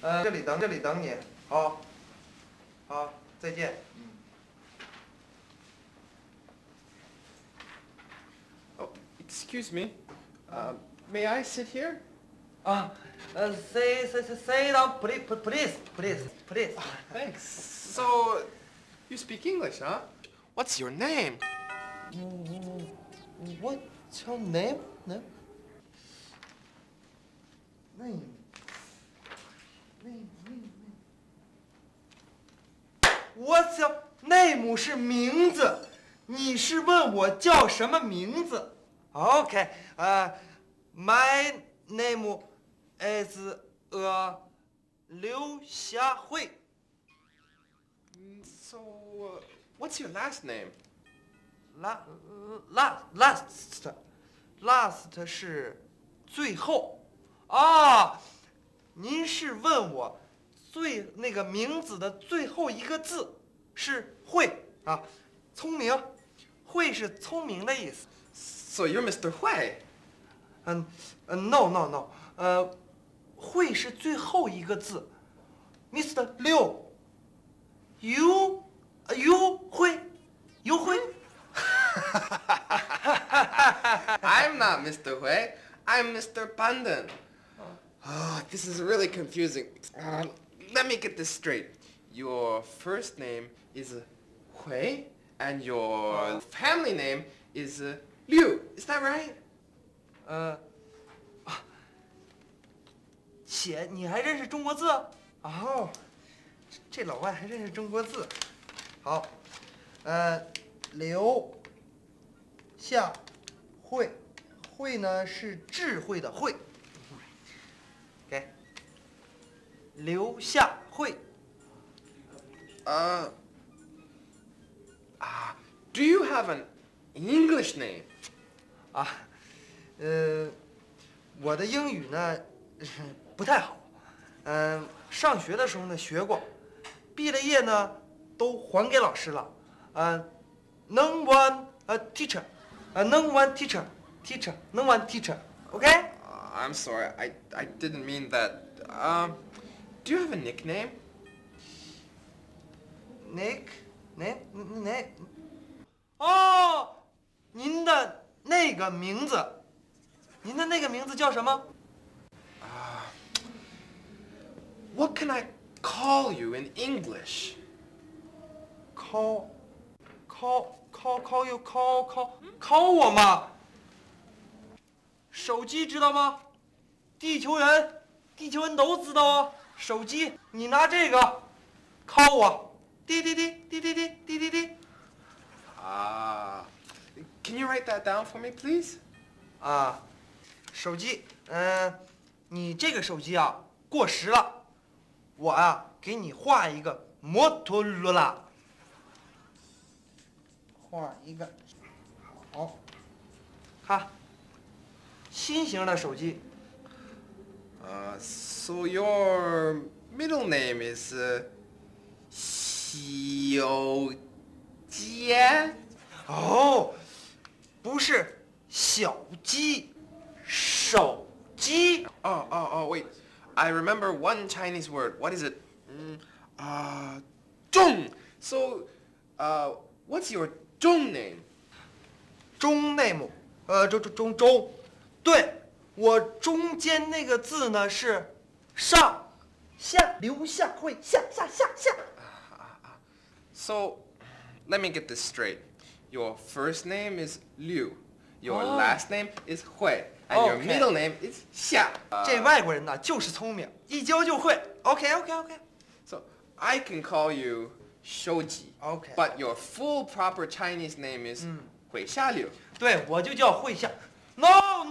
这里等你。好，好，再见。 Oh, excuse me. May I sit here? Say down, please. Thanks. So, you speak English, huh? What's your name? What's your name? Name. What's your name 是名字，你是问我叫什么名字 ？OK， my name is 刘霞慧。 So, what's your last name? Last 是最后啊，您是问我那个名字的最后一个字是慧啊，聪明，慧是聪明的意思。 So you're Mr. Hui? No，慧是最后一个字 ，Mr. 刘，you 慧。 I'm not Mr. Hui. I'm Mr. Pandan. Oh, this is really confusing. Let me get this straight. Your first name is Hui, and your family name is Liu. Is that right? 姐，你还认识中国字？哦，这老外还认识中国字。好，刘夏慧，慧呢是智慧的慧。给，刘夏慧。 Do you have an English name? 我的英语呢不太好，上学的时候呢学过，毕了业呢都还给老师了，能玩teacher，能玩 teacher，OK？ I'm sorry, I didn't mean that. Do you have a nickname? Nick？ 哦，您的那个名字叫什么 ？What can I call you in English? call我吗？手机知道吗？地球人都知道啊。手机，你拿这个 call 我，滴滴滴滴滴滴滴滴滴。 Can you write that down for me, please? 手机，你这个手机啊过时了，我给你画一个摩托罗拉。画一个，好，看，新型的手机。 So your middle name is 小杰？ 哦，不是小鸡，手机。 Oh, wait. I remember one Chinese word. What is it? 中. So, what's your 中 name? 中 name，中，对，我中间那个字呢是上下，刘夏慧下。 So, let me get this straight. Your first name is Liu. Your last name is Hui. And your middle name is Xia. 这外国人呢就是聪明，一教就会。OK。 So, I can call you Shouji. OK. But your full proper Chinese name is Hui Xialiu. 对，我就叫慧夏。No，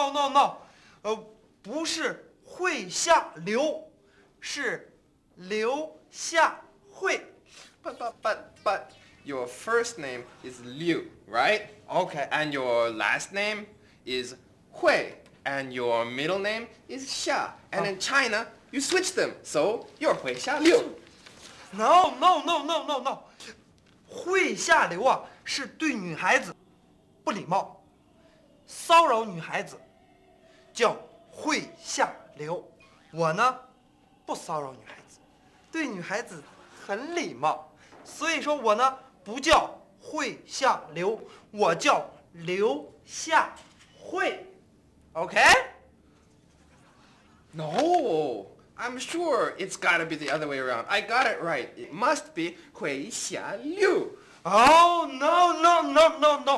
不是慧夏刘，是刘夏慧。 But your first name is Liu, right? OK. And your last name is Hui. And your middle name is Xia. And in China, you switch them. So you're Hui Xia Liu. No， 慧夏刘啊是对女孩子不礼貌，骚扰女孩子，叫慧夏刘。我呢不骚扰女孩子，对女孩子很礼貌。所以说我呢不叫会下流，我叫留下会。OK？ No, I'm sure it's gotta be the other way around. I got it right. It must be 会下流。 Oh no no no no no！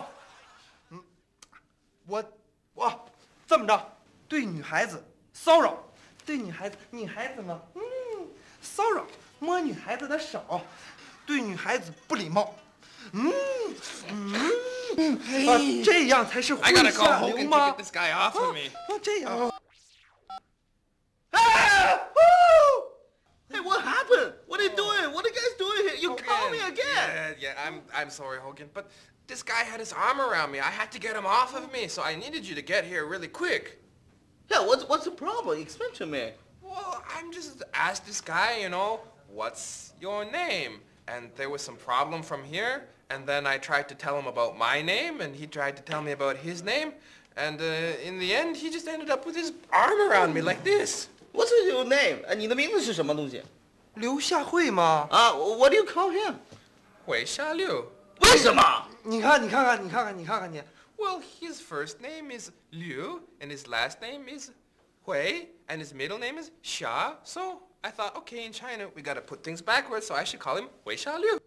我这么着，对女孩子骚扰，对女孩子呢，骚扰，摸女孩子的手，对女孩子不礼貌，这样才是会 I gotta call 下流 Hogan to 吗 get？this guy off of me. 这样。 Hey, what happened? What are you doing? What are you guys doing here? You call me again. Yeah, I'm sorry, Hogan, but this guy had his arm around me. I had to get him off of me, so I needed you to get here really quick. Yeah, what's the problem? Explain to me. Well, I'm just asked this guy, what's your name? And there was some problem from here, and then I tried to tell him about my name, and he tried to tell me about his name, and in the end, he just ended up with his arm around me like this. What's your name? 你的名字是什么东西？ 留下会吗？ What do you call him? 会下流。 为什么？ 你看你。 Well, his first name is Liu, and his last name is Hui, and his middle name is Xia. So I thought, okay, in China, we gotta put things backwards, so I should call him Hui Xia Liu.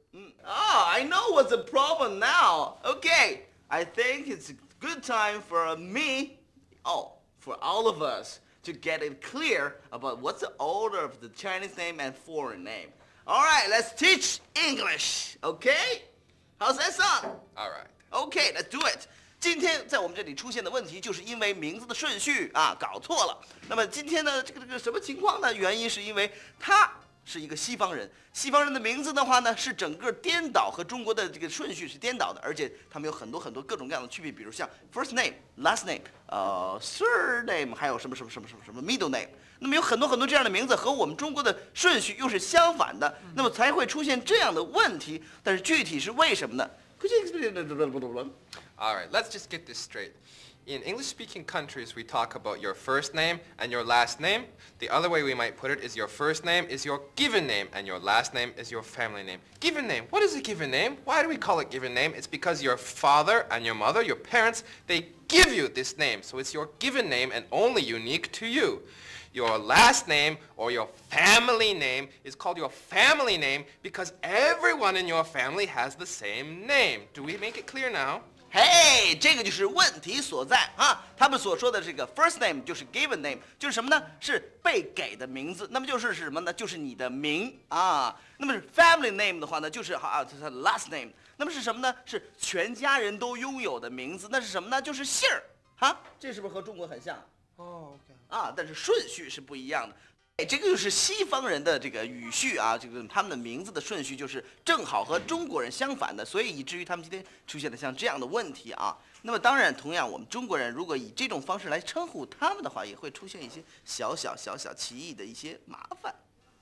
I know what's the problem now. Okay, I think it's a good time for me, for all of us, to get it clear about what's the order of the Chinese name and foreign name. All right, let's teach English, okay? How's that sound? All right. Okay, let's do it. 今天在我们这里出现的问题，就是因为名字的顺序搞错了。那么今天呢，这个什么情况呢？原因是因为他是一个西方人，西方人的名字的话呢，是整个颠倒，和中国的这个顺序是颠倒的，而且他们有很多各种各样的区别，比如像 first name、last name、surname， 还有什么middle name。那么有很多这样的名字和我们中国的顺序又是相反的，那么才会出现这样的问题。但是具体是为什么呢？Could you explain? All right, let's just get this straight. In English-speaking countries, we talk about your first name and your last name. The other way we might put it is your first name is your given name and your last name is your family name. Given name. What is a given name? Why do we call it given name? It's because your father and your mother, your parents, they give you this name. So it's your given name and only unique to you. Your last name or your family name is called your family name because everyone in your family has the same name. Do we make it clear now? 嘿，这个就是问题所在啊！他们所说的这个 first name 就是 given name， 就是什么呢？是被给的名字。那么就是什么呢？就是你的名啊。那么是 family name 的话呢，就是这是 last name。那么是什么呢？是全家人都拥有的名字。那是什么呢？就是姓儿啊。这是不是和中国很像？ OK。 但是顺序是不一样的。这个就是西方人的这个语序啊，这个他们的名字的顺序就是正好和中国人相反的，所以以至于他们今天出现了像这样的问题啊。那么当然，同样我们中国人如果以这种方式来称呼他们的话，也会出现一些小歧义的一些麻烦。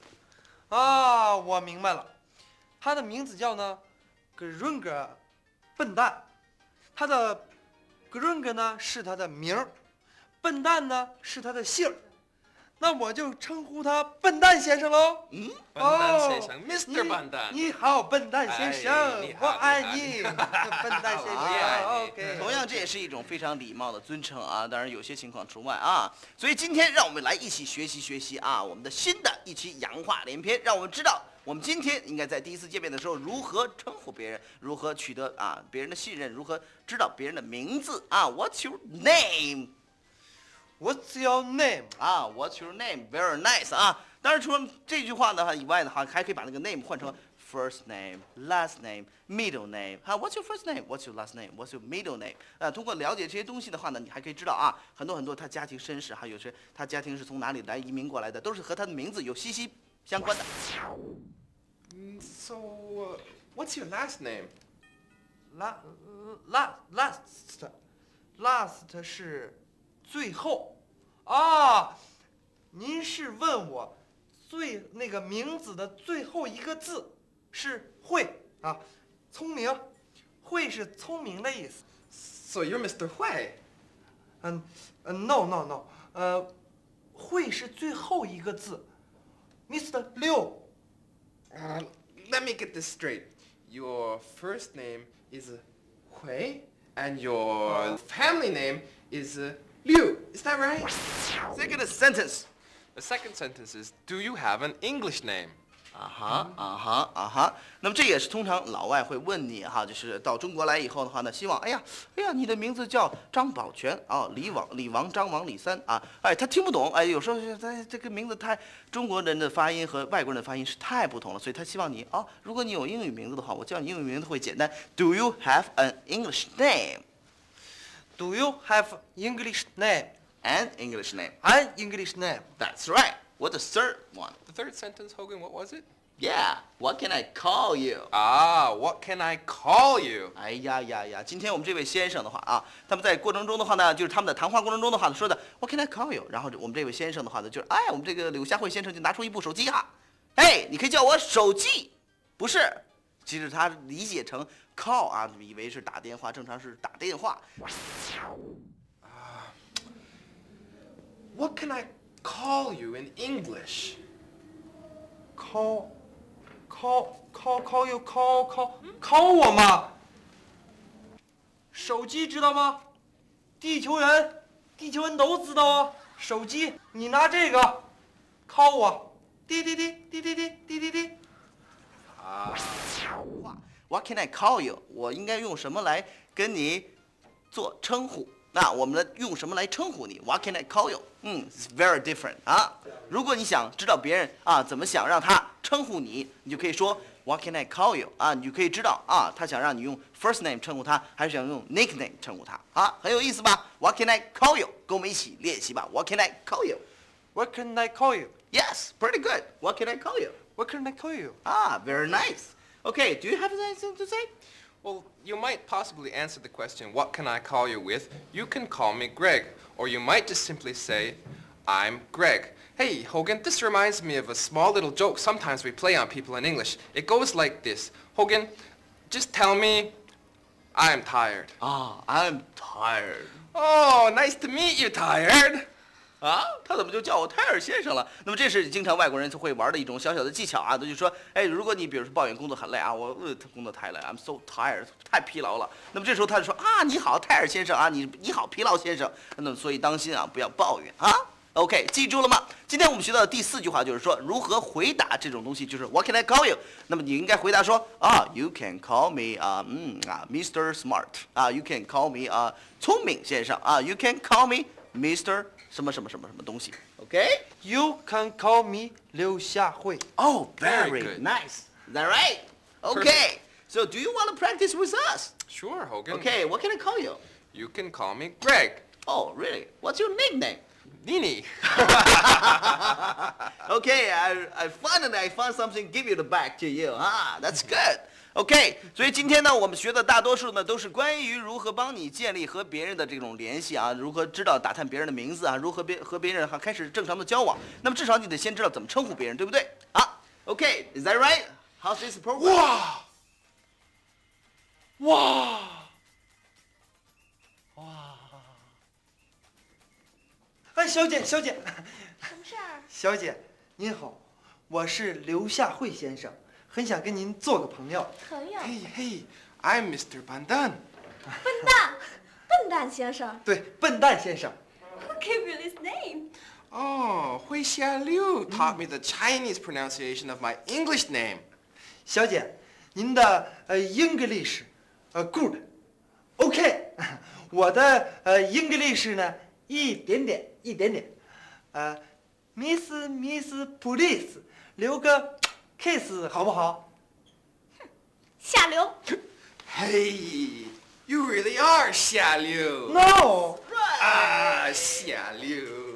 我明白了，他的名字叫呢 Grunge， 笨蛋。他的 Grunge 呢是他的名儿，笨蛋呢是他的姓儿。 那我就称呼他笨蛋先生喽。 笨蛋先生 ，Mr. 笨蛋。 你好，笨蛋先生，我爱你，笨蛋先生。OK。 同样，这也是一种非常礼貌的尊称啊，当然有些情况除外啊。所以今天让我们来一起学习啊，我们的新的一期洋话连篇，让我们知道我们今天应该在第一次见面的时候如何称呼别人，如何取得别人的信任，如何知道别人的名字啊。What's your name? What's your name? What's your name? Very nice 啊！当然，除了这句话以外的话，还可以把那个 name 换成 first name, last name, middle name. What's your first name? What's your last name? What's your middle name? 通过了解这些东西的话呢，你还可以知道很多他家庭身世，还有些他家庭是从哪里来移民过来的，都是和他的名字有息息相关的。 So, what's your last name? Last 是。 最后，您是问我那个名字的最后一个字是会聪明，会是聪明的意思。 So you're Mr. Hui? No，会是最后一个字， Mr. Liu。 Let me get this straight. Your first name is Hui, and your family name is Liu. Is that right? Second sentence. The second sentence is, do you have an English name? 那么这也是通常老外会问你哈，就是到中国来以后的话呢，希望哎呀，你的名字叫张宝全啊，李王张王李三啊，哎，他听不懂，哎，有时候这个名字中国人的发音和外国人的发音是太不同了，所以他希望你啊，如果你有英语名字的话，我叫你英语名字会简单。Do you have an English name? Do you have English name? An English name. An English name. That's right. What's the third one? The third sentence, Hogan, what was it? Yeah. What can I call you? What can I call you? 哎呀，今天我们这位先生的话啊，他们在过程中的话呢，就是他们的谈话过程中的话说的 What can I call you？ 然后我们这位先生的话呢，就是我们这个柳下惠先生就拿出一部手机哈，你可以叫我手机，不是，其实他理解成 call 啊，以为是打电话，正常是打电话。 What can I call you in English? Call you call 我吗？手机知道吗？地球人都知道啊。手机，你拿这个 call 我，滴滴滴滴滴滴滴滴滴。 What can I call you？ 我应该用什么来跟你做称呼？那我们用什么来称呼你 ？What can I call you？ it's very different 啊。如果你想知道别人啊怎么想让他称呼你，你就可以说 What can I call you？ 啊，你就可以知道啊，他想让你用 first name 称呼他，还是想用 nickname 称呼他啊，很有意思吧 ？What can I call you？ 跟我们一起练习吧。What can I call you？ What can I call you? Yes, pretty good. What can I call you? What can I call you? Very nice. Okay, do you have anything to say? Well, you might possibly answer the question, what can I call you with? You can call me Greg. Or you might just simply say, I'm Greg. Hey, Hogan, this reminds me of a small little joke sometimes we play on people in English. It goes like this. Hogan, just tell me, I'm tired. I'm tired. Oh, nice to meet you, Tired. 他怎么就叫我泰尔先生了？那么这是经常外国人会玩的一种小小的技巧啊，就是说，如果你比如说抱怨工作很累啊，我工作太累 ，I'm so tired， 太疲劳了。那么这时候他就说你好，泰尔先生啊，你好，疲劳先生。那么所以当心啊，不要抱怨啊。OK， 记住了吗？今天我们学到的第4句话就是说如何回答这种东西，就是 What can I call you？ 那么你应该回答说You can call me Mr. Smart You can call me 聪明先生You can call me Mr. 什么东西 ，OK？ You can call me 刘夏慧。 Oh, Very very good. nice. Is that right? Okay. So do you want to practice with us? Sure, Hogan. Okay. What can I call you? You can call me Greg. Oh, really? What's your nickname? Nini. Okay. I found something. Give it back to you. That's good. OK， 所以今天呢，我们学的大多数呢都是关于如何帮你建立和别人的这种联系啊，如何知道打探别人的名字啊，如何和别人开始正常的交往。那么至少你得先知道怎么称呼别人，对不对？OK，is that right? How's this program? 哇！小姐， 什么事儿？ 小姐，您好，我是刘夏慧先生，很想跟您做个朋友。 朋友。 Hey, I'm Mr. Bandan. 笨蛋先生。 对，笨蛋先生。 Who gave you this name? Oh, Hui Xia Liu taught me the Chinese pronunciation of my English name. 小姐，您的English good，OK， 我的English 呢一点点，Miss Please， 留个 kiss 好不好？ 下流。 Hey, you really are Xia Liu. No. Xia Liu.